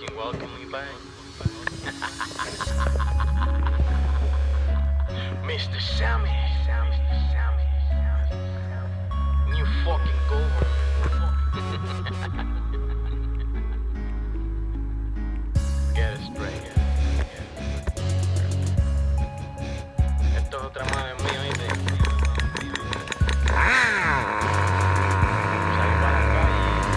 fucking welcome me back. Mr. Sammy. New fucking government. Get it straight. Esto es otra madre mía, ¿viste? Salí para la calle.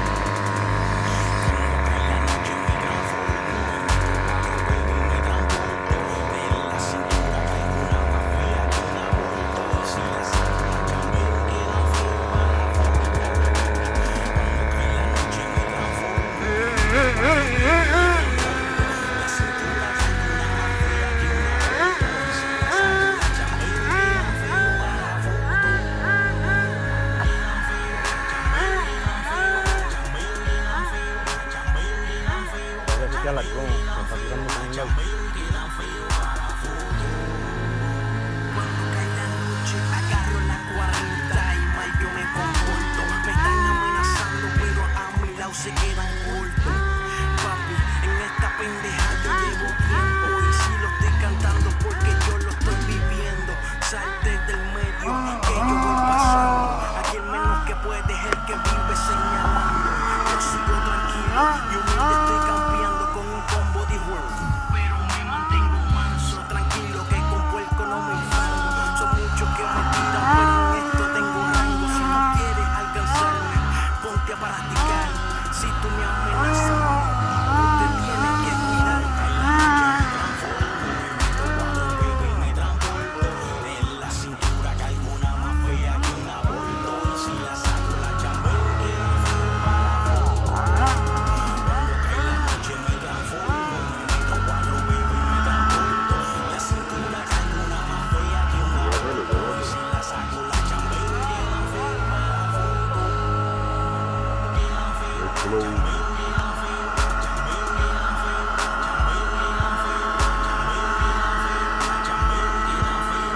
Ya la con, se está tirando con un lado. Cuando cae la noche, agarro la 40 y mal yo me comporto. Me están amenazando, pero a mi lado se quedan cortos. Papi, en esta pendeja yo llevo tiempo y si lo estoy cantando porque yo lo estoy viviendo. Salte del medio que yo voy pasando. Aquí el menos que puede es el que vive señalando. Yo sigo tranquilo y humilde estoy campeando con un combo de juego. Pero me mantengo manso, tranquilo que con puerco no me infango. Son muchos que me tiran, pero en esto tengo rango. Si no quieres alcanzarme, ponte a practicar. Si tú me amenazas, tú te tienes que mirar. Me transporto en la cintura, caigo una más fea que un aborto. Y si la saco la chambeo que la feo para cuando cae la noche me transformo. Me meto 4 baby y me transporto. La cintura caigo una más fea que un aborto. Y si la saco la chambeo que la feo para foto. Quedan feo, chambeo, quedan feo, chambeo, quedan feo, chambeo, quedan feo, chambeo, quedan feo,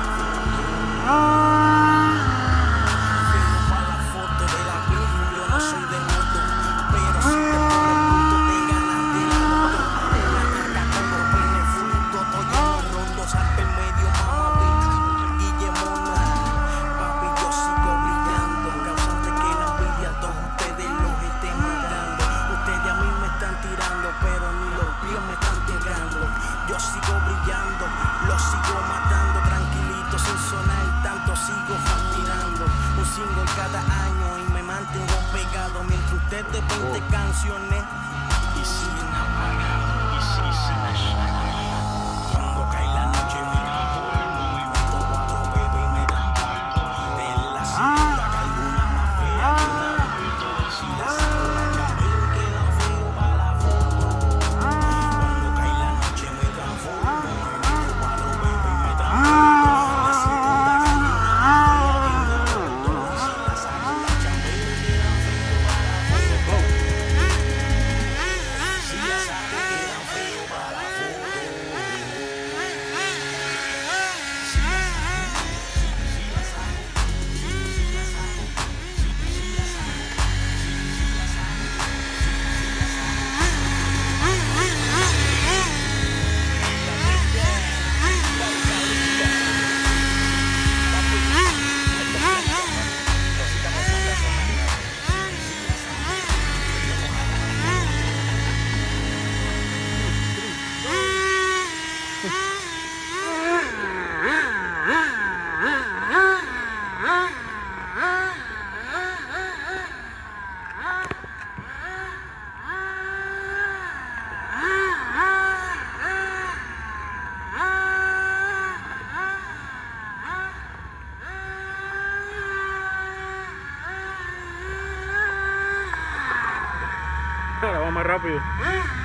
feo para la foto de la virgen. Yo no soy de moto, pero si te pones bruto te ganas de la moto. Una caca con los peines fruto, todos rotos, salte el medio, mamá, bicho, Guillemona. Papi, yo sigo brillando, causante que la envidia a todos ustedes los estén matando. Ustedes a mí me están tirando, pero ni los pies me están llegando. Yo sigo brillando, los sigo matando, tranquilito sin sonar tanto, sigo fascinando. Un single cada año y me mantengo pegado mientras ustedes 20 canciones y siguen apagados y siguen cuando cae la noche me transformo, me meto 4 bebés y me transporto. En la cintura caigo una más fea que un aborto. Y si la saco la chambeo queda feo para la foto. Cuando cae la noche me transformo, me meto 4 bebés y me transporto. La cintura caigo una más fea que un aborto. Y si la saco la chambeo queda feo para la foto. Si la saco queda feo para la foto. Ahora va más rápido.